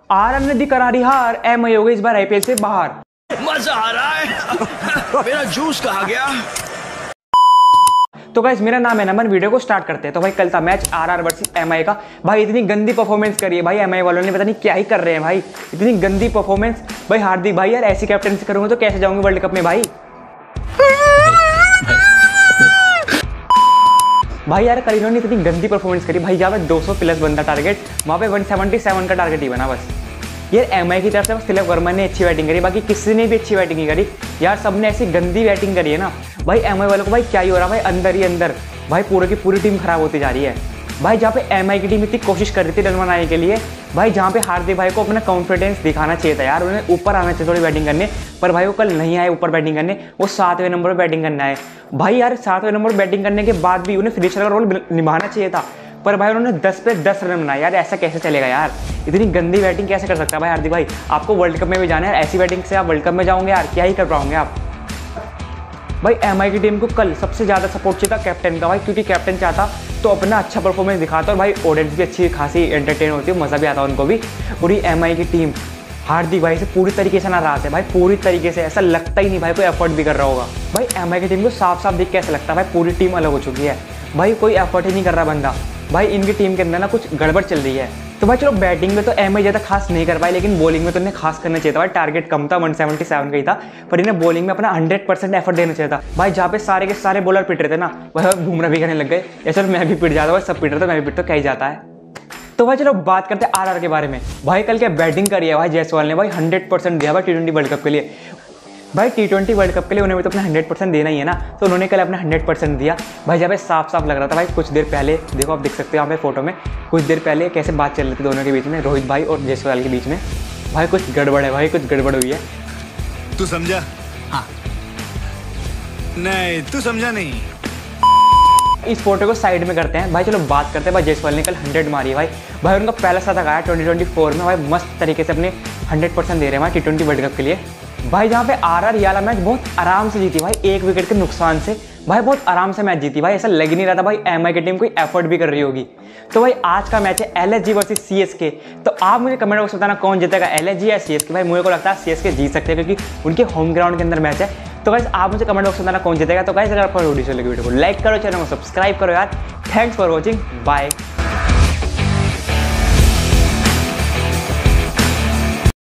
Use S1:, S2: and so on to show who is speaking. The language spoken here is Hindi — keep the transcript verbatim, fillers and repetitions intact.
S1: आर ने दी करारी हार, एम आई हो गई इस बार आईपीएल से बाहर।
S2: मजा आ रहा है। मेरा जूस कहाँ गया?
S1: तो गाइस मेरा नाम है नमन, वीडियो को स्टार्ट करते हैं। तो भाई कल था मैच आरआर वर्सेस एमआई का। भाई इतनी गंदी परफॉर्मेंस करी है भाई एमआई वालों ने, पता नहीं क्या ही कर रहे हैं भाई, इतनी गंदी परफॉर्मेंस। भाई हार्दिक भाई यार ऐसी कैप्टनसी करूंगा तो कैसे जाऊंगे वर्ल्ड कप में भाई। भाई यार कल इन्होंने इतनी गंदी परफॉर्मेंस करी भाई, जहाँ पे दो सौ प्लस बनता टारगेट, वहाँ पे एक सौ सतहत्तर का टारगेट ही बना बस। यार एमआई की तरफ से बस तिलक वर्मा ने अच्छी बैटिंग करी, बाकी किसी ने भी अच्छी बैटिंग नहीं करी यार, सबने ऐसी गंदी बैटिंग करी है ना भाई। एमआई वालों को भाई क्या ही हो रहा है भाई, अंदर ही अंदर भाई पूरे की पूरी टीम खराब होती जा रही है भाई। जहाँ पे एमआई की टीम इतनी कोशिश कर रही थी रन बनाने के लिए भाई, जहाँ पे हार्दिक भाई को अपना कॉन्फिडेंस दिखाना चाहिए था यार, उन्हें ऊपर आना चाहिए थोड़ी बैटिंग करने, पर भाई वो कल नहीं आए ऊपर बैटिंग करने, वो सातवें नंबर पर बैटिंग करना है भाई। यार सातवें नंबर पर बैटिंग करने के बाद भी उन्हें फिनिशर का रोल निभाना चाहिए था, पर भाई उन्होंने दस पे दस रन बनाए यार। ऐसा कैसे चलेगा यार, इतनी गंदी बैटिंग कैसे कर सकता है भाई हार्दिक भाई। आपको वर्ल्ड कप में भी जाना है, ऐसी बैटिंग से आप वर्ल्ड कप में जाओगे यार, क्या ही कर पाओगे आप भाई। एमआई की टीम को कल सबसे ज़्यादा सपोर्ट चाहिए था कैप्टन का भाई, क्योंकि कैप्टन चाहता तो अपना अच्छा परफॉर्मेंस दिखाता और भाई ऑडियंस भी अच्छी खासी एंटरटेन होती है, मज़ा भी आता उनको भी। पूरी एमआई की टीम हार्दिक भाई से पूरी तरीके से नाराज है भाई, पूरी तरीके से, ऐसा लगता ही नहीं भाई कोई एफर्ट भी कर रहा होगा भाई। एमआई की टीम को साफ साफ देख के ऐसा लगता है भाई पूरी टीम अलग हो चुकी है भाई, कोई एफर्ट ही नहीं कर रहा बंदा भाई। इनकी टीम के अंदर ना कुछ गड़बड़ चल रही है। तो भाई चलो बैटिंग में तो एमआई ज़्यादा खास नहीं कर पाए, लेकिन बॉलिंग में तो इन्हें खास करना चाहिए था भाई। टारगेट कम था, एक सौ सतहत्तर का ही था, पर इन्हें बॉलिंग में अपना हंड्रेड परसेंट एफर्ट देना चाहिए था भाई। जहाँ पे सारे के सारे बॉलर पिट रहे थे ना, वह बुमराह भी करने लग गए, या चलो मैं भी पिट जाता भाई, सब पिट रहे थे मैं भी पिट तो क्या ही जाता है। तो भाई चलो बात करते हैं आरआर के बारे में। भाई कल क्या बैटिंग करी है भाई जायसवाल ने भाई, हंड्रेड परसेंट दिया भाई टी ट्वेंटी वर्ल्ड कप के लिए भाई। टी ट्वेंटी वर्ल्ड कप के लिए उन्हें भी तो अपना हंड्रेड परसेंट देना ही है ना, तो उन्होंने कल अपना हंड्रेड परसेंट दिया भाई। जहाँ पे साफ साफ लग रहा था भाई, कुछ देर पहले देखो आप देख सकते हो यहाँ पे फोटो में, कुछ देर पहले कैसे बात चल रही थी दोनों के बीच में, रोहित भाई और जायसवाल के बीच में भाई कुछ गड़बड़ है भाई, कुछ गड़बड़ हुई है।
S2: तू समझा? हाँ। नहीं तू समझा नहीं।
S1: इस फोटो को साइड में करते हैं भाई, चलो बात करते हैं भाई। जायसवाल ने कल हंड्रेड मारी है भाई, भाई उनका पहला शतक आया ट्वेंटी ट्वेंटी फोर में भाई, मस्त तरीके से अपने हंड्रेड परसेंट दे रहे हैं भाई टी ट्वेंटी वर्ल्ड कप के लिए भाई। जहाँ पे आरआर ये वाला मैच बहुत आराम से जीती भाई, एक विकेट के नुकसान से भाई, बहुत आराम से मैच जीती भाई। ऐसा लग ही नहीं रहा था भाई एमआई की टीम कोई एफर्ट भी कर रही होगी। तो भाई आज का मैच है एलएसजी वर्सेस सीएसके। तो आप मुझे कमेंट बॉक्स में बताना कौन जीतेगा, एलएसजी या सीएसके। भाई मुझे को लगता है सीएसके जीत सकते हैं, क्योंकि उनके होम ग्राउंड के अंदर मैच है। तो गाइस आप मुझे कमेंट बॉक्स में बताना कौन जीतेगा। तो गाइस अगर आपको वीडियो अच्छी लगी वीडियो को लाइक करो, चैनल को सब्सक्राइब करो यार। Thanks for watching, bye.